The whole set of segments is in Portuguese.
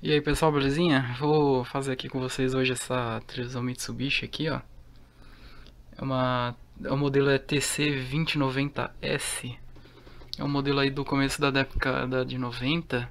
E aí pessoal, belezinha? Vou fazer aqui com vocês hoje essa televisão Mitsubishi aqui, ó. O modelo é TC2090S. É um modelo aí do começo da década de 90.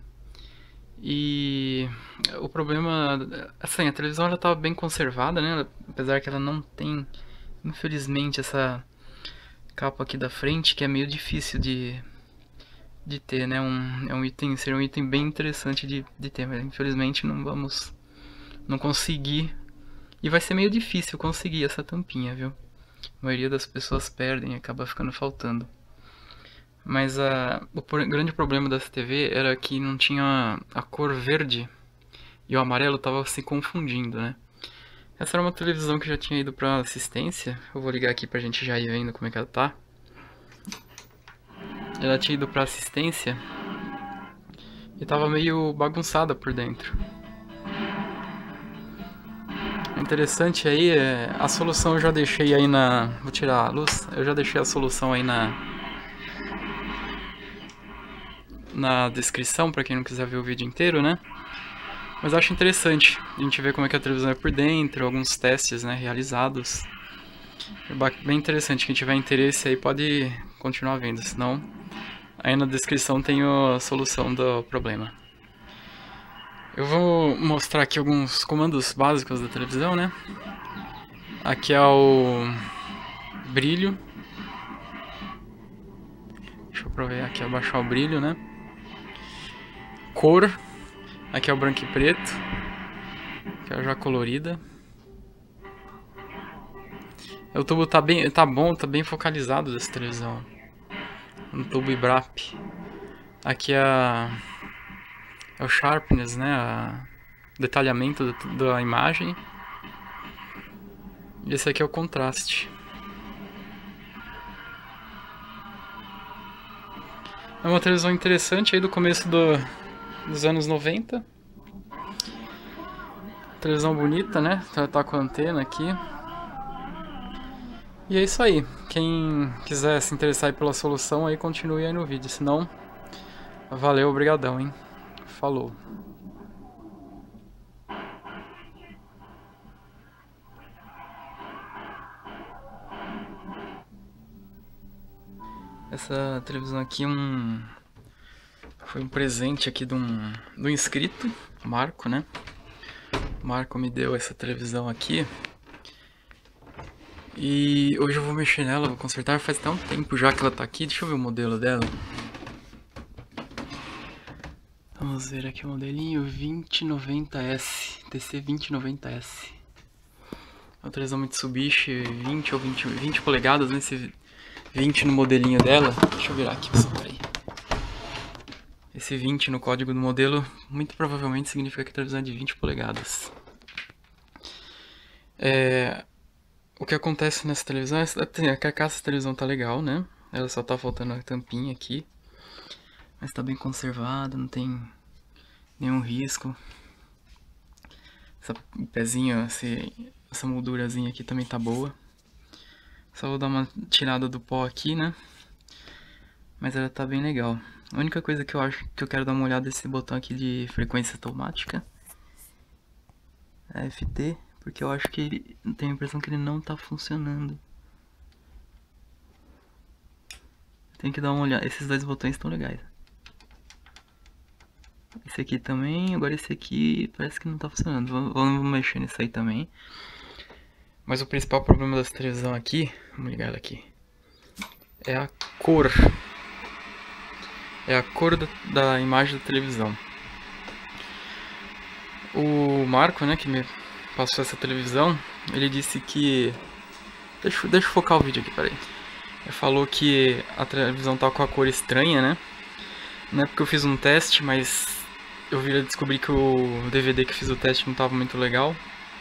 E o problema, assim, a televisão ela tá bem conservada, né? Apesar que ela não tem, infelizmente, essa capa aqui da frente, que é meio difícil de ter, né? Seria um item bem interessante de ter, mas infelizmente não conseguir. E vai ser meio difícil conseguir essa tampinha, viu? A maioria das pessoas perdem e acaba ficando faltando. Mas grande problema dessa TV era que não tinha a cor verde e o amarelo tava se confundindo, né? Essa era uma televisão que já tinha ido pra assistência. Eu vou ligar aqui pra gente já ir vendo como é que ela tá. Ela tinha ido pra assistência e tava meio bagunçada por dentro. O interessante aí é a solução eu já deixei aí na... Vou tirar a luz. Eu já deixei a solução aí na descrição para quem não quiser ver o vídeo inteiro, né? Mas eu acho interessante a gente ver como é que a televisão é por dentro, alguns testes, né, realizados. É bem interessante, quem tiver interesse aí pode continuar vendo, senão aí na descrição tem a solução do problema. Eu vou mostrar aqui alguns comandos básicos da televisão, né? Aqui é o brilho. Deixa eu provar aqui, abaixar o brilho, né? Cor. Aqui é o branco e preto. Que é já colorida. O tubo tá bom, tá bem focalizado dessa televisão. Um tubo IBRAP. Aqui é o sharpness, né? O detalhamento da imagem. E esse aqui é o contraste. É uma televisão interessante aí do começo dos anos 90. Televisão bonita, né? Tá com a antena aqui. E é isso aí. Quem quiser se interessar aí pela solução, aí continue aí no vídeo. Senão, valeu, obrigadão, hein? Falou. Essa televisão aqui foi um presente aqui de um inscrito, Marco, né? O Marco me deu essa televisão aqui. E hoje eu vou mexer nela, vou consertar. Faz até um tempo já que ela tá aqui. Deixa eu ver o modelo dela. Vamos ver aqui o modelinho 2090S, TC2090S. Uma televisão Mitsubishi 20 ou 20 polegadas, nesse 20 no modelinho dela. Deixa eu virar aqui, pessoal, peraí. Esse 20 no código do modelo muito provavelmente significa que a televisão é de 20 polegadas. O que acontece nessa televisão é a carcaça da televisão tá legal, né? Ela só tá faltando a tampinha aqui. Mas tá bem conservado, não tem nenhum risco. O pezinho, essa moldurazinha aqui também tá boa. Só vou dar uma tirada do pó aqui, né? Mas ela tá bem legal. A única coisa que eu acho que eu quero dar uma olhada é esse botão aqui de frequência automática. FT, porque eu acho que ele tenho a impressão que ele não tá funcionando. Tem que dar uma olhada. Esses dois botões estão legais. Esse aqui também, agora esse aqui parece que não tá funcionando. Vamos mexer nisso aí também. Mas o principal problema dessa televisão aqui, vamos ligar ela aqui, é a cor. É a cor da imagem da televisão. O Marco, né, que me passou essa televisão, ele disse que... Deixa eu focar o vídeo aqui, peraí. Ele falou que a televisão tá com a cor estranha, né? Não é porque eu fiz um teste, mas eu descobri que o DVD que fiz o teste não tava muito legal.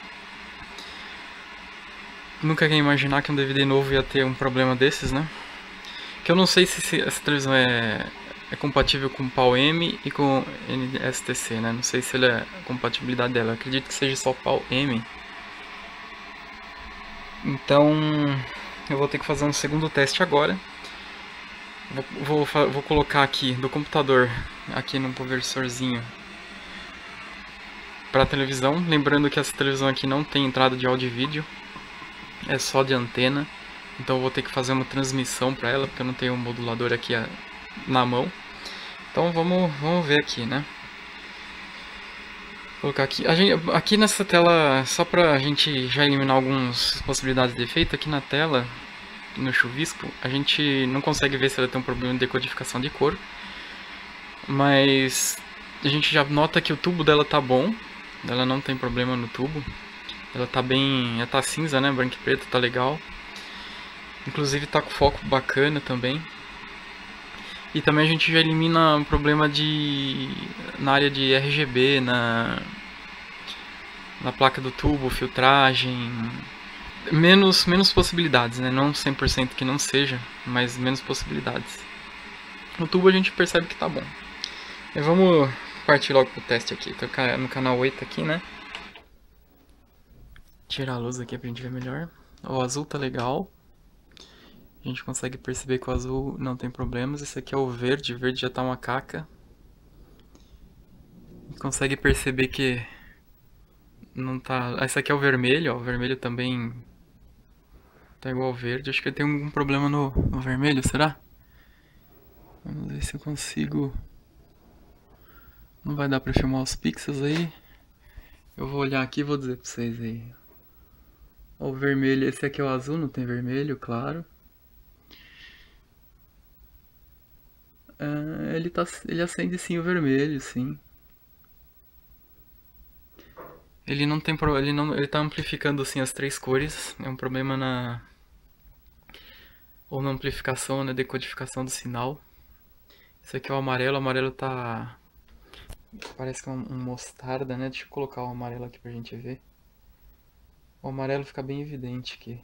Nunca ia imaginar que um DVD novo ia ter um problema desses, né? Que eu não sei se essa televisão é compatível com PAL-M e com NSTC, né? Não sei se ela é a compatibilidade dela. Eu acredito que seja só PAL-M. Então, eu vou ter que fazer um segundo teste agora. Vou colocar aqui do computador, aqui no conversorzinho, para a televisão. Lembrando que essa televisão aqui não tem entrada de áudio e vídeo, é só de antena. Então eu vou ter que fazer uma transmissão para ela, porque eu não tenho um modulador aqui na mão. Então vamos ver aqui, né? Vou colocar aqui. Aqui nessa tela, só pra gente já eliminar algumas possibilidades de defeito, aqui na tela, no chuvisco, a gente não consegue ver se ela tem um problema de decodificação de cor. Mas a gente já nota que o tubo dela tá bom, ela não tem problema no tubo. Ela tá bem, ela tá cinza, né, branco e preto, tá legal. Inclusive tá com foco bacana também. E também a gente já elimina um problema na área de RGB, na placa do tubo, filtragem. Menos possibilidades, né? Não 100% que não seja, mas menos possibilidades. No tubo a gente percebe que tá bom. E vamos partir logo pro teste aqui. Tô no canal 8 aqui, né? Tirar a luz aqui pra gente ver melhor. O azul tá legal. A gente consegue perceber que o azul não tem problemas. Esse aqui é o verde já tá uma caca. Consegue perceber que não tá... Esse aqui é o vermelho, ó. O vermelho também tá igual ao verde. Acho que tem algum problema no vermelho, será? Vamos ver se eu consigo... Não vai dar pra filmar os pixels aí. Eu vou olhar aqui e vou dizer pra vocês aí. O vermelho, esse aqui é o azul, não tem vermelho, claro. Ele acende sim o vermelho, sim. Ele não tem problema, ele tá amplificando assim as três cores. É um problema ou na amplificação ou na decodificação do sinal. Esse aqui é o amarelo tá... Parece que é um mostarda, né? Deixa eu colocar o amarelo aqui pra gente ver. O amarelo fica bem evidente aqui.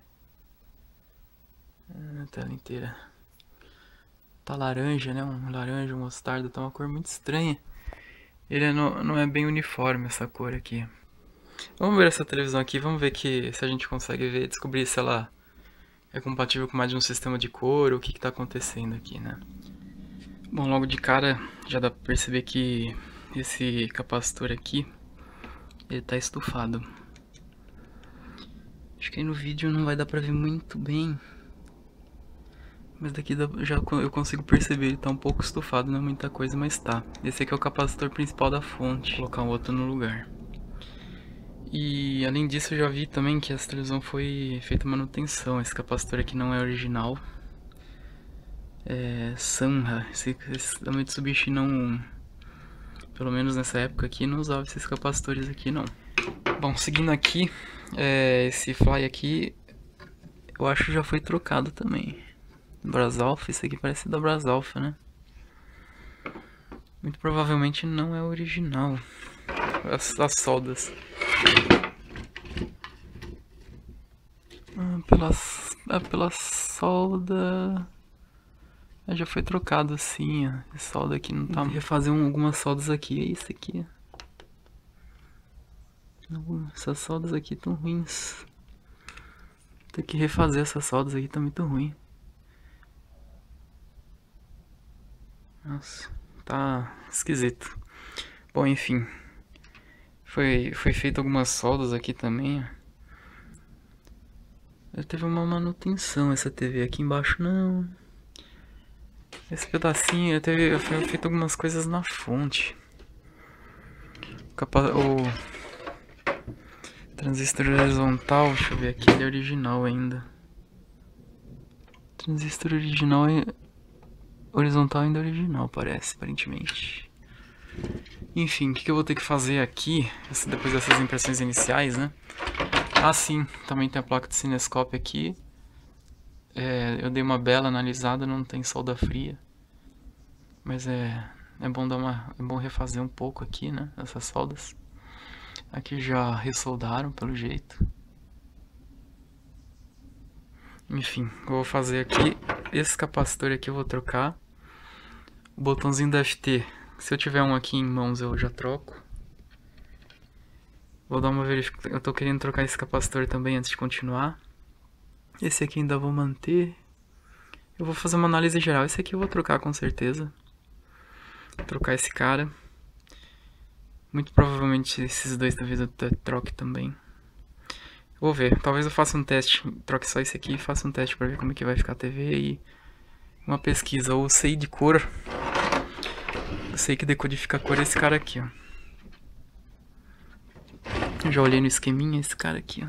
A tela inteira. Tá laranja, né? Um laranja, um mostarda, tá uma cor muito estranha. Ele não é bem uniforme essa cor aqui. Vamos ver essa televisão aqui, vamos ver se a gente consegue descobrir se ela é compatível com mais de um sistema de cor, ou o que tá acontecendo aqui, né? Bom, logo de cara já dá pra perceber que esse capacitor aqui, ele tá estufado. Acho que aí no vídeo não vai dar pra ver muito bem, mas daqui eu consigo perceber, ele tá um pouco estufado, não é muita coisa, mas tá. Esse aqui é o capacitor principal da fonte, vou colocar um outro no lugar. E além disso eu já vi também que essa televisão foi feita manutenção. Esse capacitor aqui não é original. É Sanha. Esse da Mitsubishi não... Pelo menos nessa época aqui não usava esses capacitores aqui não. Bom, seguindo aqui, esse fly aqui eu acho que já foi trocado também. Brasalf, esse aqui parece da Brasalf, né? Muito provavelmente não é original. As soldas. Pela solda... já foi trocado assim, ó. Essa solda aqui não tá... Vou refazer algumas soldas aqui. É isso aqui. Essas soldas aqui estão ruins. Tem que refazer essas soldas aqui, tá muito ruim. Nossa, tá esquisito. Bom, enfim. Foi feito algumas soldas aqui também, ó. Teve uma manutenção essa TV aqui embaixo, não. Esse pedacinho, foi feito algumas coisas na fonte. O transistor horizontal, deixa eu ver aqui, ele é original ainda. Transistor original horizontal ainda é original, parece, aparentemente. Enfim, o que eu vou ter que fazer aqui, depois dessas impressões iniciais, né? Ah, sim, também tem a placa de cinescope aqui. Eu dei uma bela analisada, não tem solda fria. Mas é bom refazer um pouco aqui, né? Essas soldas. Aqui já ressoldaram, pelo jeito. Enfim, eu vou fazer aqui. Esse capacitor aqui eu vou trocar. O botãozinho da FT, se eu tiver um aqui em mãos eu já troco. Vou dar uma verificação. Eu tô querendo trocar esse capacitor também antes de continuar. Esse aqui ainda vou manter. Eu vou fazer uma análise geral. Esse aqui eu vou trocar com certeza. Vou trocar esse cara. Muito provavelmente esses dois talvez eu troque também. Vou ver, talvez eu faça um teste, troque só esse aqui e faça um teste pra ver como é que vai ficar a TV e uma pesquisa. Ou sei de cor, eu sei que decodifica a cor é esse cara aqui, ó. Já olhei no esqueminha, esse cara aqui, ó.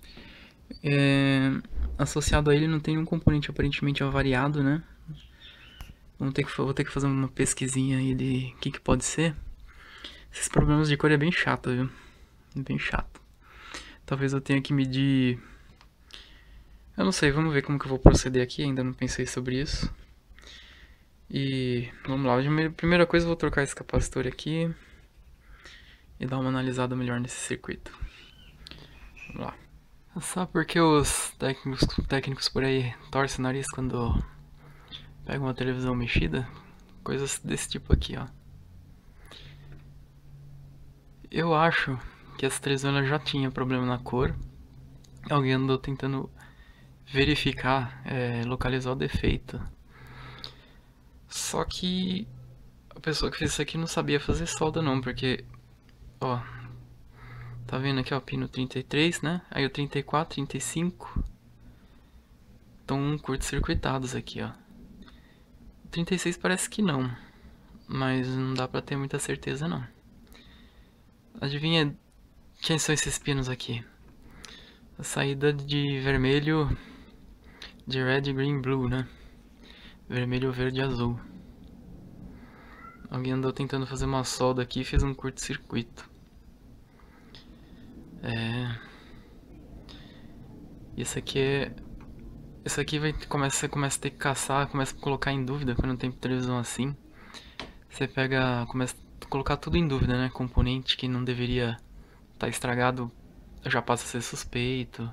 Associado a ele não tem nenhum componente aparentemente avariado, né? Vou ter que fazer uma pesquisinha aí de o que pode ser. Esses problemas de cor é bem chato, viu? Bem chato. Talvez eu tenha que medir... Eu não sei, vamos ver como que eu vou proceder aqui, ainda não pensei sobre isso. E vamos lá, a primeira coisa eu vou trocar esse capacitor aqui e dar uma analisada melhor nesse circuito. Vamos lá. Sabe por que os técnicos por aí torcem o nariz quando pegam uma televisão mexida? Coisas desse tipo aqui, ó. Eu acho que essa televisão ela já tinha problema na cor. Alguém andou tentando verificar, localizar o defeito. Só que a pessoa que fez isso aqui não sabia fazer solda não, porque, ó, tá vendo aqui, ó, pino 33, né? Aí o 34, 35 estão curto-circuitados aqui, ó. O 36 parece que não, mas não dá pra ter muita certeza não. Adivinha quem são esses pinos aqui? A saída de vermelho, de red, green, blue, né? Vermelho, verde e azul. Alguém andou tentando fazer uma solda aqui e fez um curto-circuito. Isso aqui você começa a ter que caçar, começa a colocar em dúvida quando tem televisão assim. Você começa a colocar tudo em dúvida, né? Componente que não deveria estar estragado já passa a ser suspeito.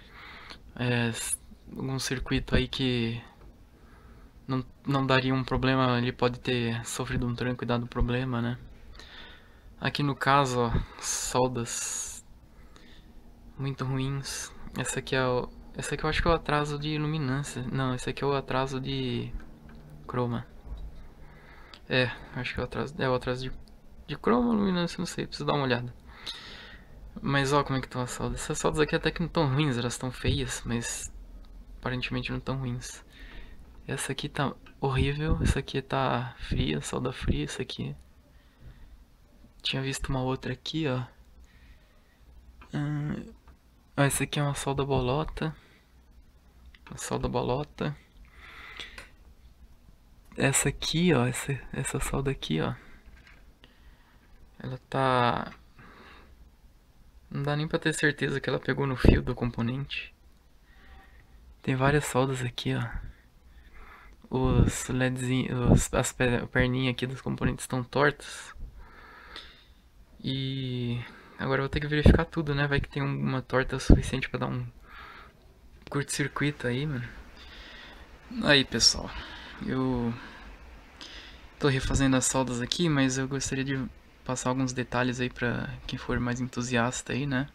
Algum circuito aí que não daria um problema, ele pode ter sofrido um tranco e dado problema, né? Aqui no caso, ó, soldas muito ruins. Esse aqui eu acho que é o atraso de luminância. Não, esse aqui é o atraso de croma. Acho que é o atraso de croma, luminância, não sei, preciso dar uma olhada. Mas ó como é que estão as soldas. Essas soldas aqui até que não estão ruins, elas estão feias, mas aparentemente não estão ruins. Essa aqui tá horrível, essa aqui tá fria, solda fria, essa aqui. Tinha visto uma outra aqui, ó. Essa aqui é uma solda bolota. Uma solda bolota. Essa aqui, ó, essa solda aqui, ó. Ela tá... Não dá nem pra ter certeza que ela pegou no fio do componente. Tem várias soldas aqui, ó. Os LEDzinhos, as perninhas aqui dos componentes estão tortas. E agora eu vou ter que verificar tudo, né? Vai que tem uma torta suficiente pra dar um curto-circuito aí, mano. Aí, pessoal, eu tô refazendo as soldas aqui, mas eu gostaria de passar alguns detalhes aí pra quem for mais entusiasta aí, né?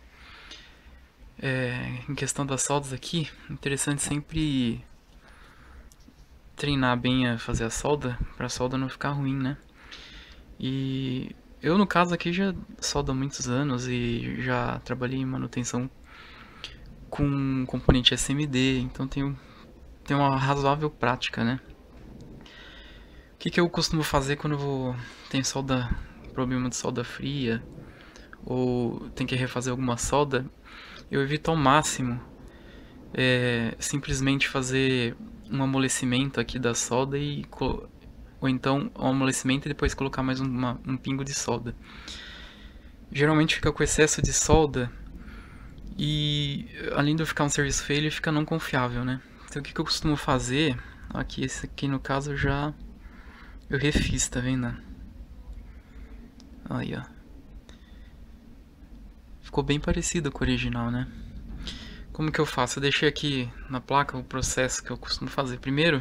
Em questão das soldas aqui, interessante sempre treinar bem a fazer a solda, pra solda não ficar ruim, né? E eu no caso aqui já soldo há muitos anos e já trabalhei em manutenção com componente SMD, então tenho uma razoável prática, né? O que eu costumo fazer quando tenho problema de solda fria ou tem que refazer alguma solda? Eu evito ao máximo simplesmente fazer um amolecimento aqui da solda ou então um amolecimento e depois colocar mais um pingo de solda. Geralmente fica com excesso de solda e além de ficar um serviço feio, ele fica não confiável, né? Então o que eu costumo fazer, aqui esse aqui no caso eu refiz, tá vendo? Aí, ó. Ficou bem parecido com o original, né? Como que eu faço? Eu deixei aqui na placa o processo que eu costumo fazer. Primeiro,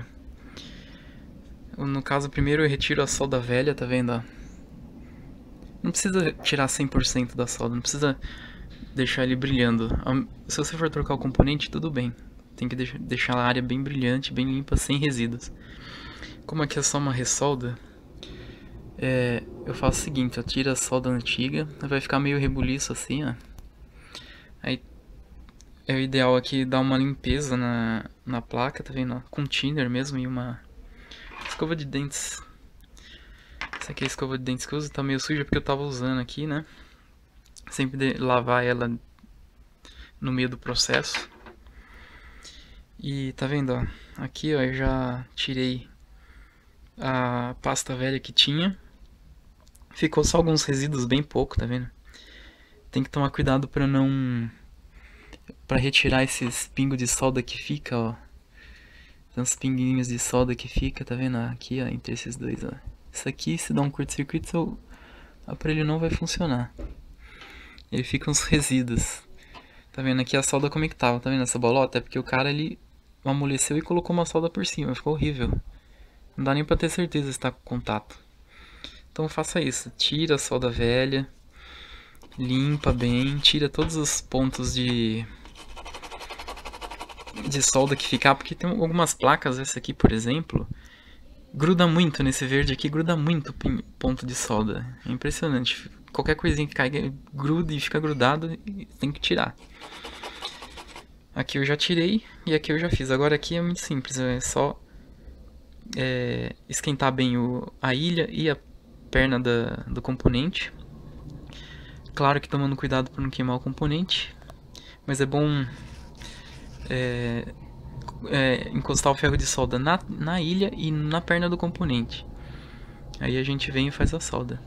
no caso, primeiro eu retiro a solda velha, tá vendo? Ó? Não precisa tirar 100% da solda, não precisa deixar ele brilhando. Se você for trocar o componente, tudo bem. Tem que deixar a área bem brilhante, bem limpa, sem resíduos. Como aqui é só uma ressolda, Eu faço o seguinte, eu tiro a solda antiga, vai ficar meio rebuliço assim, ó. Aí é o ideal aqui dar uma limpeza na placa, tá vendo? Com thinner mesmo e uma escova de dentes. Essa aqui é a escova de dentes que eu uso, tá meio suja porque eu tava usando aqui, né? Sempre lavar ela no meio do processo. E tá vendo, ó? Aqui, ó, eu já tirei a pasta velha que tinha. Ficou só alguns resíduos, bem pouco, tá vendo? Tem que tomar cuidado pra não... Pra retirar esses pingos de solda que fica, ó. Tem uns pinguinhos de solda que fica, tá vendo? Aqui, ó, entre esses dois, ó. Isso aqui, se dá um curto-circuito, seu aparelho não vai funcionar. Ele fica uns resíduos. Tá vendo aqui a solda como é que tava, tá vendo essa bolota? É porque o cara, ele amoleceu e colocou uma solda por cima, ficou horrível. Não dá nem pra ter certeza se tá com contato. Então faça isso, tira a solda velha, limpa bem, tira todos os pontos de solda que ficar, porque tem algumas placas, essa aqui por exemplo, gruda muito nesse verde aqui, gruda muito ponto de solda. É impressionante. Qualquer coisinha que caiga, gruda e fica grudado, e tem que tirar. Aqui eu já tirei e aqui eu já fiz. Agora aqui é muito simples, é só esquentar bem a ilha e a perna do componente. Claro que tomando cuidado para não queimar o componente, mas é bom encostar o ferro de solda na ilha e na perna do componente. Aí a gente vem e faz a solda.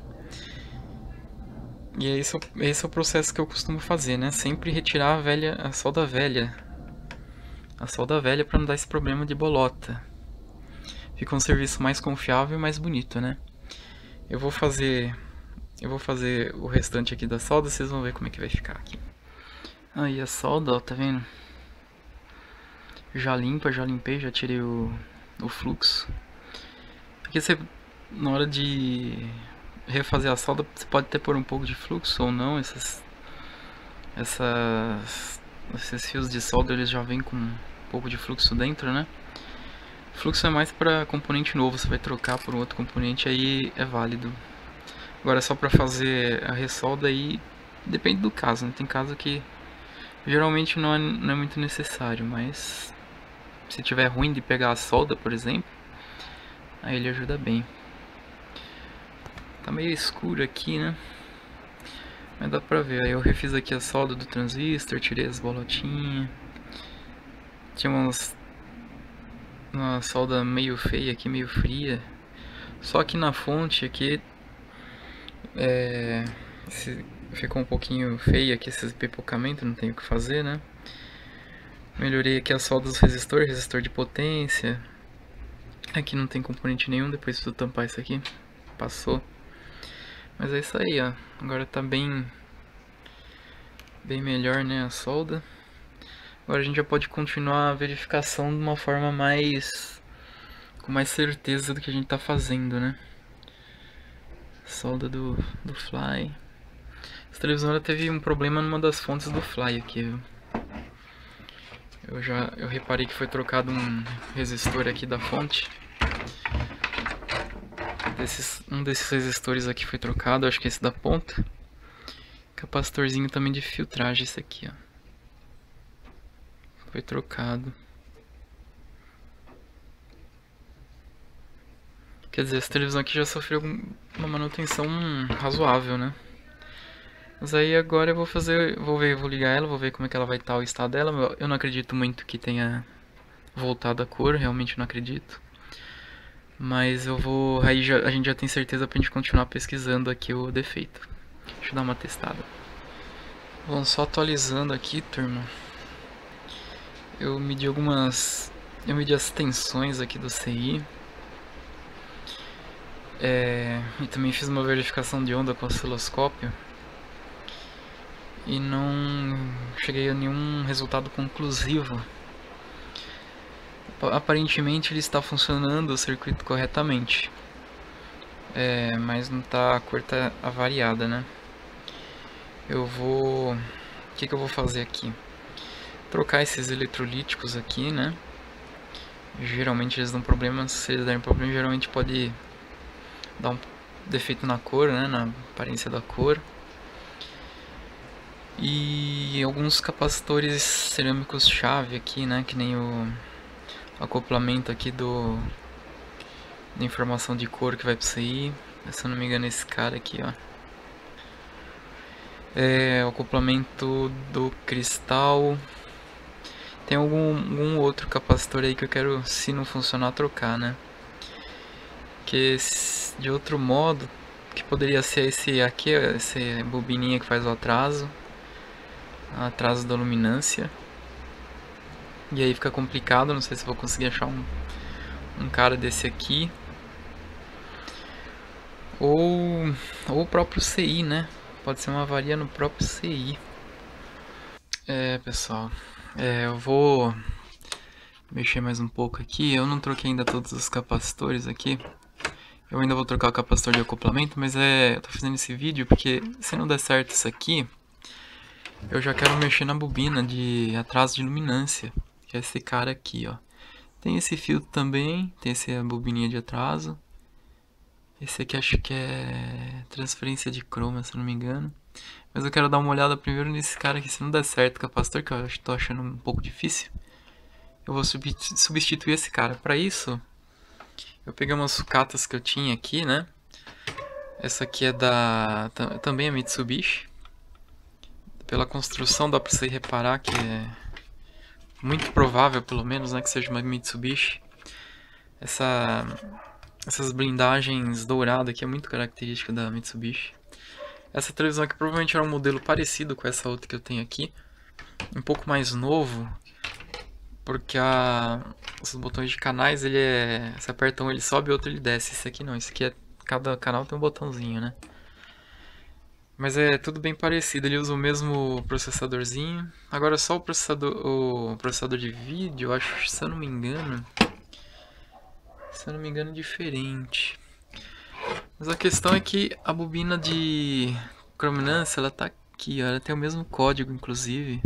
E esse é o processo que eu costumo fazer, né? Sempre retirar a solda velha. A solda velha para não dar esse problema de bolota. Fica um serviço mais confiável e mais bonito, né? Eu vou fazer o restante aqui da solda, vocês vão ver como é que vai ficar aqui. Aí a solda, ó, tá vendo? Já limpei, já tirei o fluxo. Aqui você, na hora de refazer a solda, você pode até pôr um pouco de fluxo ou não. Esses fios de solda, eles já vêm com um pouco de fluxo dentro, né? Fluxo é mais para componente novo, você vai trocar por um outro componente, aí é válido. Agora só para fazer a ressolda aí, depende do caso, né? Tem caso que geralmente não é muito necessário, mas se tiver ruim de pegar a solda, por exemplo, aí ele ajuda bem. Tá meio escuro aqui, né? Mas dá pra ver. Aí eu refiz aqui a solda do transistor, tirei as bolotinhas. Tinha uma solda meio feia aqui, meio fria. Só que na fonte aqui ficou um pouquinho feio aqui esse pipocamento, não tem o que fazer, né? Melhorei aqui a solda dos resistor de potência. Aqui não tem componente nenhum, depois de tampar isso aqui, passou. Mas é isso aí, ó. Agora tá bem melhor, né, a solda. Agora a gente já pode continuar a verificação de uma forma com mais certeza do que a gente tá fazendo, né? Solda do Fly. Essa televisão teve um problema numa das fontes do Fly aqui, viu? Eu reparei que foi trocado um resistor aqui da fonte. Um desses resistores aqui foi trocado, acho que esse da ponta. Capacitorzinho também de filtragem, esse aqui, ó. Foi trocado. Quer dizer, essa televisão aqui já sofreu uma manutenção razoável, né? Mas aí agora eu vou ligar ela, vou ver como é que ela vai estar, o estado dela. Eu não acredito muito que tenha voltado a cor, realmente não acredito. Mas aí a gente já tem certeza pra gente continuar pesquisando aqui o defeito. Deixa eu dar uma testada. Bom, só atualizando aqui, turma. Eu medi as tensões aqui do CI. E também fiz uma verificação de onda com o osciloscópio. E não cheguei a nenhum resultado conclusivo. Aparentemente ele está funcionando o circuito corretamente. Mas não tá, a cor tá avariada, né? O que eu vou fazer aqui? Trocar esses eletrolíticos aqui, né? Geralmente eles dão problema, se eles derem problema, geralmente pode defeito na cor, né, na aparência da cor. E alguns capacitores cerâmicos chave aqui, né, que nem o acoplamento aqui da informação de cor que vai pro CI. Se eu não me engano, esse cara aqui, ó. O acoplamento do cristal. Tem algum outro capacitor aí que eu quero, se não funcionar, trocar, né? Que de outro modo, que poderia ser esse aqui, essa bobininha que faz o atraso da luminância. E aí fica complicado, não sei se vou conseguir achar um cara desse aqui. Ou o próprio CI, né? Pode ser uma avaria no próprio CI. Pessoal, eu vou mexer mais um pouco aqui. Eu não troquei ainda todos os capacitores aqui. Eu ainda vou trocar o capacitor de acoplamento, mas eu tô fazendo esse vídeo porque se não der certo isso aqui, eu já quero mexer na bobina de atraso de luminância, que é esse cara aqui, ó. Tem esse filtro também, tem essa bobininha de atraso. Esse aqui acho que é transferência de croma, se não me engano. Mas eu quero dar uma olhada primeiro nesse cara aqui, se não der certo o capacitor, que eu tô achando um pouco difícil. Eu vou substituir esse cara. Para isso, eu peguei umas sucatas que eu tinha aqui, né? Essa aqui é também é Mitsubishi. Pela construção dá pra você reparar que é muito provável, pelo menos, né, que seja uma Mitsubishi. Essas blindagens douradas aqui é muito característica da Mitsubishi. Essa televisão aqui provavelmente era um modelo parecido com essa outra que eu tenho aqui. Um pouco mais novo. Porque os botões de canais, você aperta um, ele sobe, outro ele desce. Esse aqui não, esse aqui cada canal tem um botãozinho, né? Mas é tudo bem parecido, ele usa o mesmo processadorzinho. Agora só o processador de vídeo, eu acho, se eu não me engano, é diferente. Mas a questão é que a bobina de crominância, ela tá aqui, ó, ela tem o mesmo código, inclusive.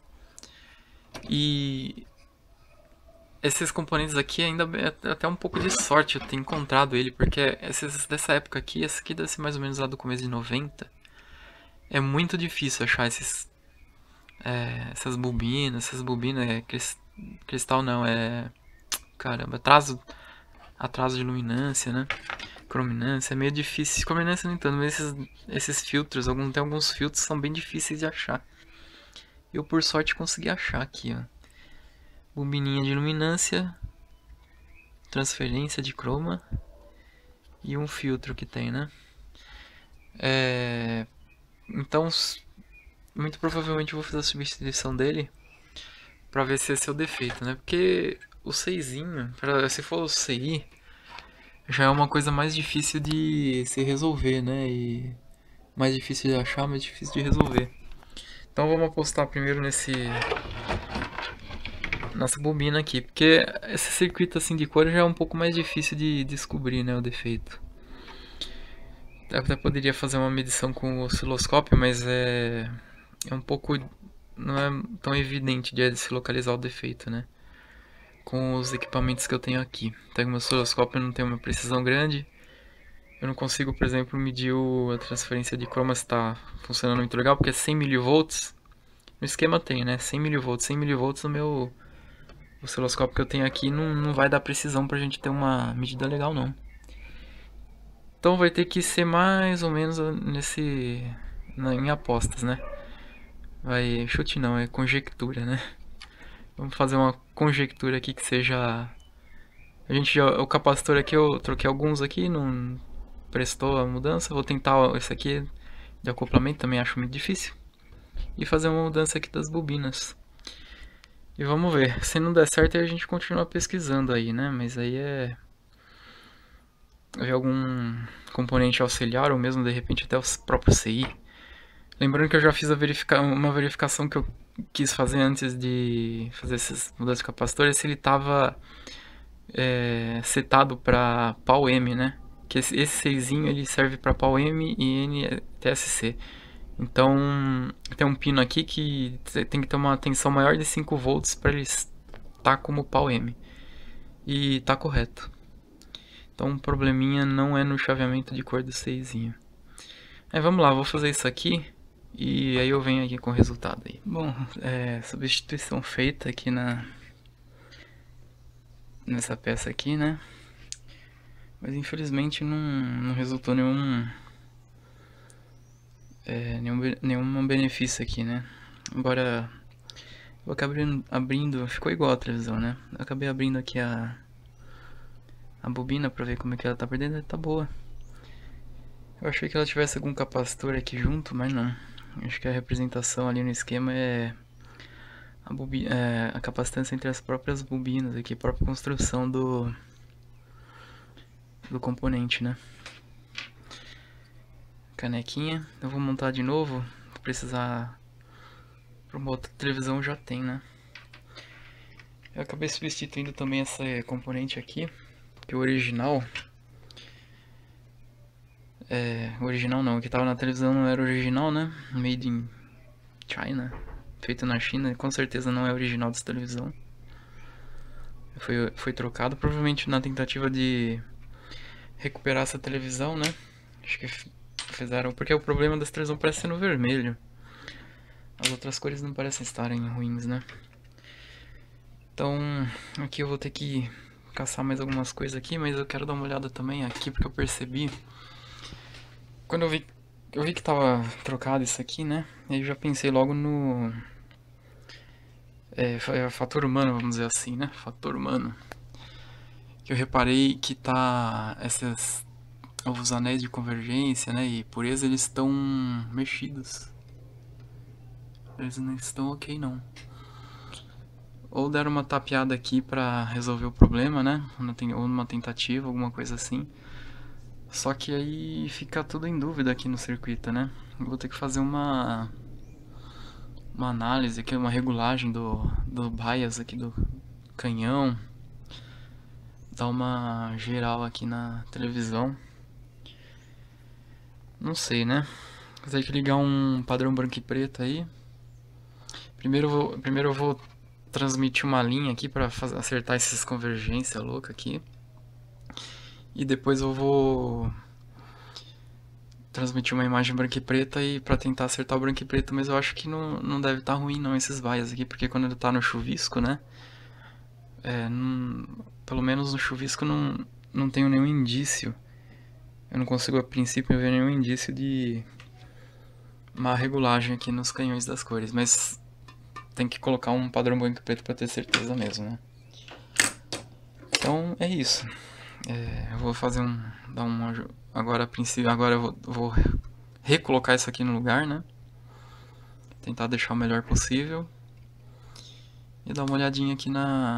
E esses componentes aqui ainda é até um pouco de sorte eu ter encontrado ele, porque esses dessa época aqui, esse aqui deve ser mais ou menos lá do começo de 90. É muito difícil achar essas bobinas, cristal não, caramba, atraso de luminância, né? Crominância é meio difícil, crominância nem tanto, mas esses filtros, tem alguns filtros que são bem difíceis de achar. Eu por sorte consegui achar aqui, ó. Bobininha de luminância, transferência de croma e um filtro que tem, né? Então, muito provavelmente eu vou fazer a substituição dele pra ver se esse é o defeito, né? Porque o 6zinho, se for o CI, já é uma coisa mais difícil de se resolver, né? E mais difícil de achar, mais difícil de resolver. Então vamos apostar primeiro nessa bobina aqui, porque esse circuito assim de cor já é um pouco mais difícil de descobrir, né, o defeito. Eu até poderia fazer uma medição com o osciloscópio, mas um pouco, não é tão evidente de se localizar o defeito, né, com os equipamentos que eu tenho aqui. Então o meu osciloscópio não tem uma precisão grande. Eu não consigo, por exemplo, medir a transferência de croma se está funcionando muito legal, porque é 100 mV. No esquema tem, né? 100 mV. 100 mV no meu osciloscópio que eu tenho aqui não vai dar precisão pra gente ter uma medida legal, não. Então vai ter que ser mais ou menos em apostas, né? Chute não, é conjectura, né? Vamos fazer uma conjectura aqui que seja... O capacitor aqui, eu troquei alguns aqui, não prestou a mudança. Vou tentar esse aqui de acoplamento, também acho muito difícil. E fazer uma mudança aqui das bobinas. E vamos ver, se não der certo aí a gente continua pesquisando aí, né? Mas aí ver algum componente auxiliar ou mesmo de repente até o próprio CI. Lembrando que eu já fiz uma verificação que eu quis fazer antes de fazer essas mudanças de capacitores, se ele estava setado para PAL-M, né? Que esse 6zinho ele serve para PAL-M e NTSC. Então tem um pino aqui que tem que ter uma tensão maior de 5 volts para ele estar como PAL-M. E tá correto. Então o probleminha não é no chaveamento de cor do 6zinho. Vamos lá, vou fazer isso aqui e aí eu venho aqui com o resultado aí. Bom, substituição feita aqui nessa peça aqui, né? Mas infelizmente não resultou nenhum benefício aqui, né? Agora eu acabei abrindo, ficou igual a televisão, né? Eu acabei abrindo aqui a bobina pra ver como é que ela tá por dentro, tá boa. Eu achei que ela tivesse algum capacitor aqui junto, mas não. Acho que a representação ali no esquema é a capacitância entre as próprias bobinas aqui, a própria construção do componente, né? Canequinha, eu vou montar de novo, se precisar para uma outra televisão já tem, né? Eu acabei substituindo também essa componente aqui, que o original o original não, o que tava na televisão não era original, né? Made in China, feito na China, com certeza não é original dessa televisão. Foi trocado, provavelmente na tentativa de recuperar essa televisão, né? Acho que fizeram, porque o problema dessa televisão parece ser no vermelho. As outras cores não parecem estarem ruins, né? Então, aqui eu vou ter que caçar mais algumas coisas aqui, mas eu quero dar uma olhada também aqui, porque eu percebi quando eu vi que tava trocado isso aqui, né? E aí eu já pensei logo no fator humano, vamos dizer assim, né? Fator humano. Que eu reparei que tá os anéis de convergência, né? E pureza, eles estão mexidos. Eles não estão ok, não. Ou deram uma tapeada aqui pra resolver o problema, né? Ou numa tentativa, alguma coisa assim. Só que aí fica tudo em dúvida aqui no circuito, né? Eu vou ter que fazer uma análise aqui, uma regulagem do bias aqui do canhão. Dar uma geral aqui na televisão. Não sei, né? Vou ter que ligar um padrão branco e preto aí. Primeiro eu vou transmitir uma linha aqui pra acertar essas convergências loucas aqui. E depois eu vou transmitir uma imagem branca e preta e para tentar acertar o branco e preto, mas eu acho que não deve estar ruim não esses bias aqui, porque quando ele tá no chuvisco, né? Pelo menos no chuvisco não tenho nenhum indício. Eu não consigo a princípio ver nenhum indício de má regulagem aqui nos canhões das cores, mas tem que colocar um padrão branco e preto para ter certeza mesmo, né? Então é isso. Eu vou fazer agora a princípio, agora eu vou recolocar isso aqui no lugar, né? Tentar deixar o melhor possível. E dar uma olhadinha aqui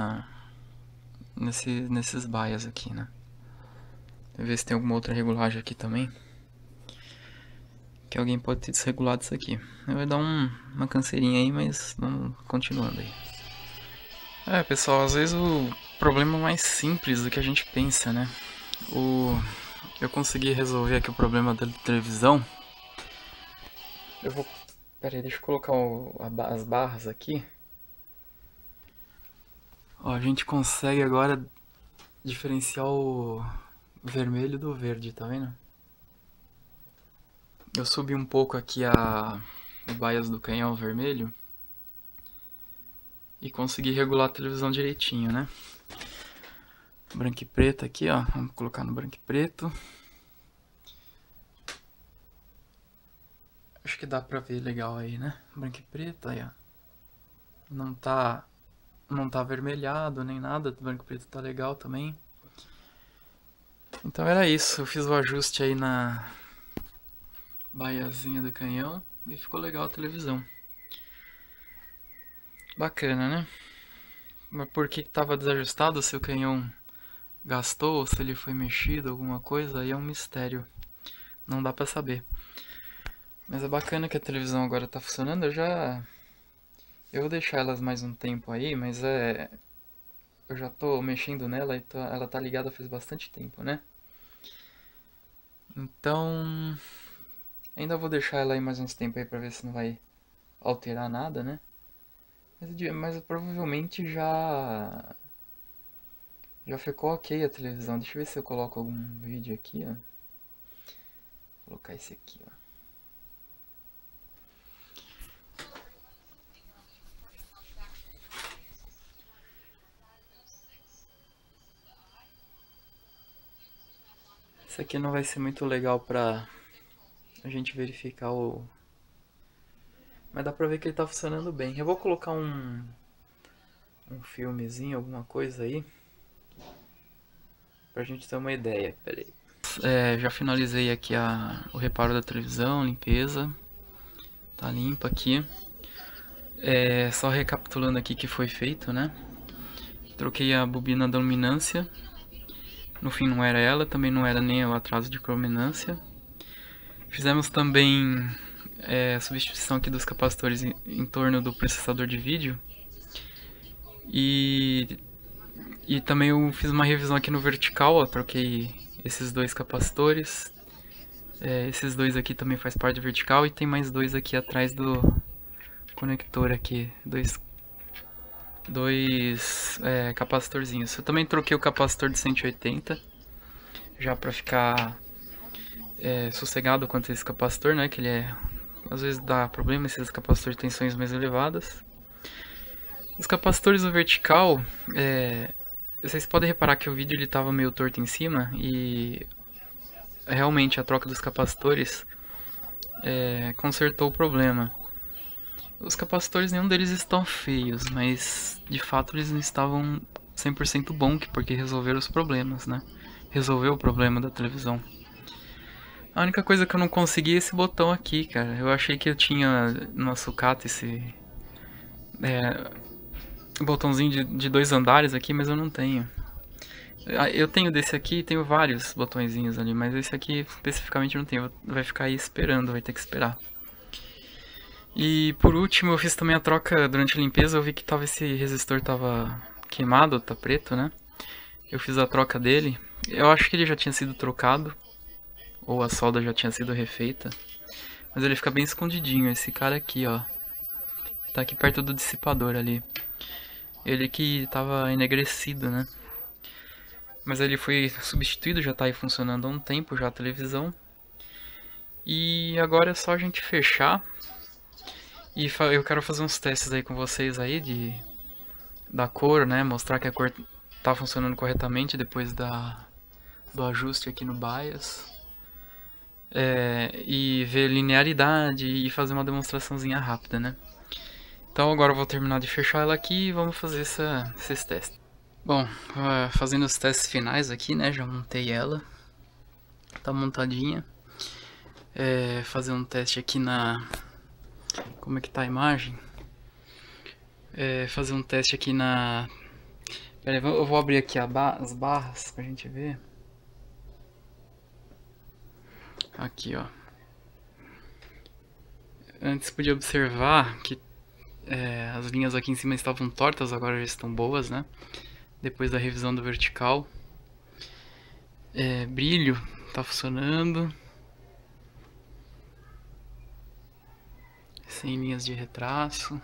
nesses bias aqui, né? Ver se tem alguma outra regulagem aqui também. Que alguém pode ter desregulado isso aqui. Vai dar uma canseirinha aí, mas vamos continuando aí. Pessoal, às vezes o problema é mais simples do que a gente pensa, né? Eu consegui resolver aqui o problema da televisão. Pera aí, deixa eu colocar as barras aqui. Ó, a gente consegue agora diferenciar o vermelho do verde, tá vendo? Eu subi um pouco aqui o bias do canhão vermelho e consegui regular a televisão direitinho, né? Branco e preto aqui, ó. Vamos colocar no branco e preto. Acho que dá pra ver legal aí, né? Branco e preto, aí, ó. Não tá avermelhado nem nada. O branco e preto tá legal também. Então era isso. Eu fiz o ajuste aí na baiazinha do canhão e ficou legal a televisão. Bacana, né? Mas por que tava desajustado? Se o canhão gastou ou se ele foi mexido, alguma coisa, aí é um mistério. Não dá pra saber. Mas é bacana que a televisão agora tá funcionando. Eu vou deixar elas mais um tempo aí, mas eu já tô mexendo nela e ela tá ligada faz bastante tempo, né? Então, ainda vou deixar ela aí mais uns tempos aí pra ver se não vai alterar nada, né? Mas provavelmente Já ficou ok a televisão. Deixa eu ver se eu coloco algum vídeo aqui, ó. Vou colocar esse aqui, ó. Isso aqui não vai ser muito legal pra a gente verificar o... Mas dá pra ver que ele tá funcionando bem. Eu vou colocar um filmezinho, alguma coisa aí, pra gente ter uma ideia. Pera aí. Já finalizei aqui o reparo da televisão, limpeza. Tá limpa aqui. Só recapitulando aqui que foi feito, né? Troquei a bobina da luminância. No fim não era ela, também não era nem o atraso de crominância. Fizemos também a substituição aqui dos capacitores em torno do processador de vídeo. E também eu fiz uma revisão aqui no vertical, ó, troquei esses dois capacitores. Esses dois aqui também faz parte do vertical e tem mais dois aqui atrás do conector aqui, dois capacitorzinhos. Eu também troquei o capacitor de 180, já para ficar sossegado quanto a esse capacitor, né, que ele às vezes dá problema esses capacitores de tensões mais elevadas. Os capacitores do vertical, vocês podem reparar que o vídeo ele estava meio torto em cima e realmente a troca dos capacitores consertou o problema. Os capacitores, nenhum deles estão feios, mas de fato eles não estavam 100% bom, porque resolveram os problemas, né? Resolveu o problema da televisão. A única coisa que eu não consegui é esse botão aqui, cara. Eu achei que eu tinha no sucata esse botãozinho de dois andares aqui, mas eu não tenho. Eu tenho desse aqui, tenho vários botõezinhos ali, mas esse aqui especificamente não tenho. Vai ficar aí esperando, vai ter que esperar. E por último eu fiz também a troca durante a limpeza, eu vi que esse resistor tava queimado, tá preto, né? Eu fiz a troca dele, eu acho que ele já tinha sido trocado, ou a solda já tinha sido refeita, mas ele fica bem escondidinho, esse cara aqui, ó. Tá aqui perto do dissipador ali. Ele que tava enegrecido, né? Mas ele foi substituído, já tá aí funcionando há um tempo já a televisão. E agora é só a gente fechar. E eu quero fazer uns testes aí com vocês aí da cor, né? Mostrar que a cor tá funcionando corretamente depois do ajuste aqui no bias. E ver linearidade e fazer uma demonstraçãozinha rápida, né? Então agora eu vou terminar de fechar ela aqui e vamos fazer esses testes. Bom, fazendo os testes finais aqui, né? Já montei ela. Tá montadinha. Fazer um teste aqui como é que tá a imagem? Fazer um teste aqui Pera aí, eu vou abrir aqui as barras pra gente ver. Aqui, ó. Antes podia observar que as linhas aqui em cima estavam tortas, agora já estão boas, né? Depois da revisão do vertical. Brilho tá funcionando. Sem linhas de retraço.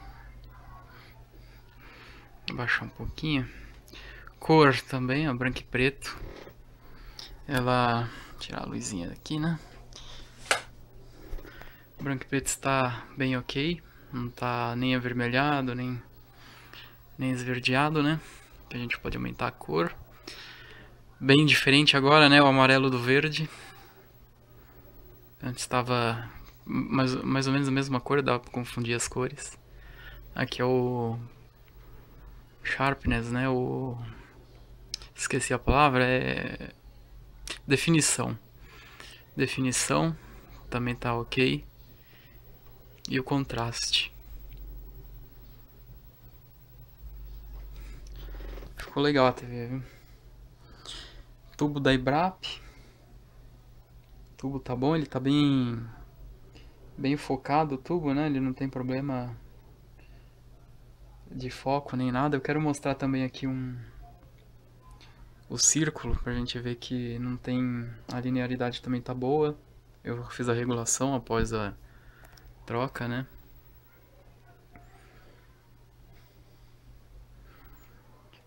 Vou baixar um pouquinho. Cor também, ó, branco e preto. Tirar a luzinha daqui, né? O branco e preto está bem ok. Não tá nem avermelhado, nem esverdeado, né? Que a gente pode aumentar a cor. Bem diferente agora, né? O amarelo do verde. Antes estava mais ou menos a mesma cor, dá pra confundir as cores. Aqui é o sharpness, né? Esqueci a palavra, definição. Definição também tá ok. E o contraste. Ficou legal a TV, viu? Tubo da Ibrap. O tubo tá bom, ele tá bem focado o tubo, né? Ele não tem problema de foco nem nada. Eu quero mostrar também aqui o círculo pra gente ver que não tem... A linearidade também tá boa. Eu fiz a regulação após a troca, né?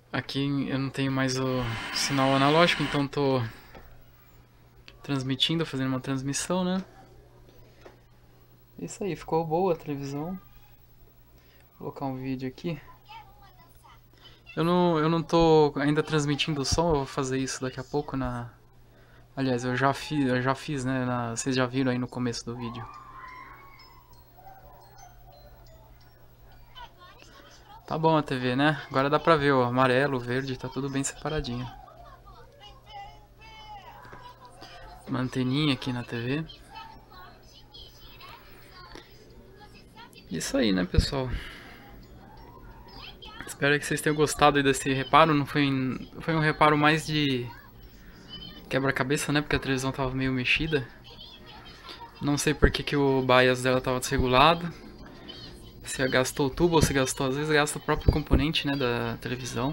Aqui eu não tenho mais o sinal analógico, então tô transmitindo, fazendo uma transmissão, né? Isso aí, ficou boa a televisão. Vou colocar um vídeo aqui. Eu não tô ainda transmitindo o som, eu vou fazer isso daqui a pouco na... Aliás, eu já fiz, né? Vocês já viram aí no começo do vídeo. Tá bom a TV, né? Agora dá pra ver o amarelo, o verde, tá tudo bem separadinho. Uma anteninha aqui na TV. Isso aí, né, pessoal? Espero que vocês tenham gostado aí desse reparo. Não foi um reparo mais de quebra-cabeça, né? Porque a televisão tava meio mexida. Não sei por que o bias dela tava desregulado. Se gastou o tubo ou se gastou, às vezes gasta o próprio componente, né, da televisão.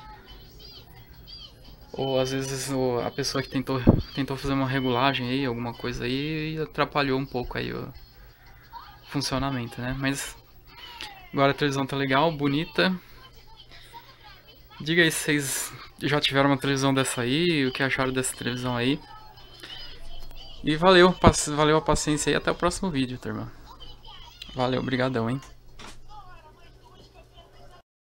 Ou às vezes a pessoa que tentou fazer uma regulagem aí, alguma coisa aí, e atrapalhou um pouco aí o funcionamento, né? Mas agora a televisão tá legal, bonita. Diga aí se vocês já tiveram uma televisão dessa aí, o que acharam dessa televisão aí. E valeu a paciência aí, até o próximo vídeo, turma. Valeu, brigadão, hein?